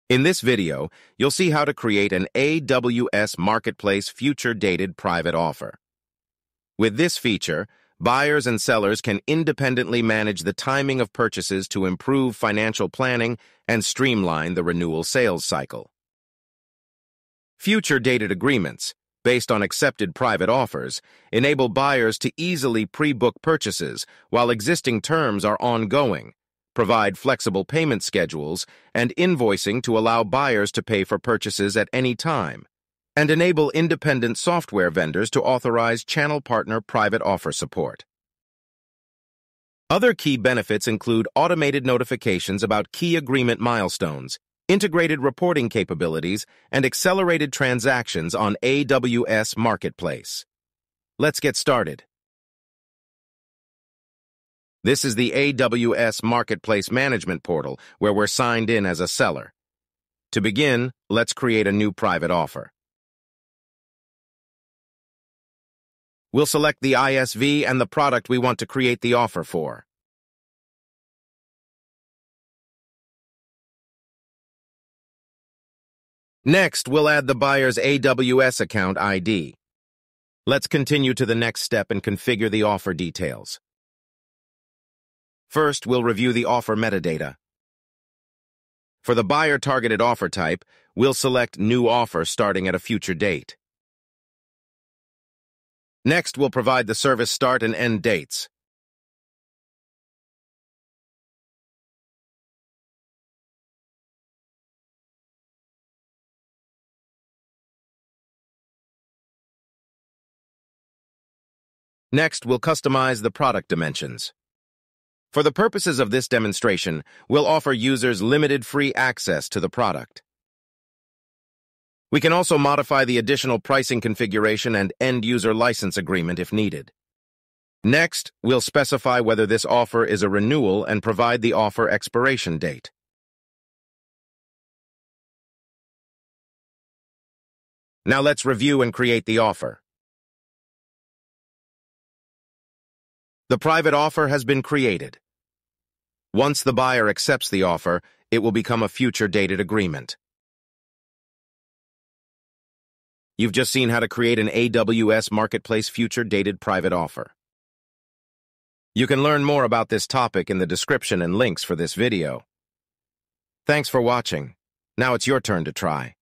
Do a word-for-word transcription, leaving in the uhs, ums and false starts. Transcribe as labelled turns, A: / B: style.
A: In this video, you'll see how to create an A W S Marketplace future-dated private offer. With this feature, buyers and sellers can independently manage the timing of purchases to improve financial planning and streamline the renewal sales cycle. Future-dated agreements, based on accepted private offers, enable buyers to easily pre-book purchases while existing terms are ongoing, provide flexible payment schedules and invoicing to allow buyers to pay for purchases at any time, and enable independent software vendors to authorize channel partner private offer support. Other key benefits include automated notifications about key agreement milestones, integrated reporting capabilities, and accelerated transactions on A W S Marketplace. Let's get started. This is the A W S Marketplace Management Portal, where we're signed in as a seller. To begin, let's create a new private offer. We'll select the I S V and the product we want to create the offer for. Next, we'll add the buyer's A W S account I D. Let's continue to the next step and configure the offer details. First, we'll review the offer metadata. For the buyer-targeted offer type, we'll select New Offer starting at a future date. Next, we'll provide the service start and end dates. Next, we'll customize the product dimensions. For the purposes of this demonstration, we'll offer users limited free access to the product. We can also modify the additional pricing configuration and end-user license agreement if needed. Next, we'll specify whether this offer is a renewal and provide the offer expiration date. Now let's review and create the offer. The private offer has been created. Once the buyer accepts the offer, it will become a future-dated agreement. You've just seen how to create an A W S Marketplace future-dated private offer. You can learn more about this topic in the description and links for this video. Thanks for watching. Now it's your turn to try.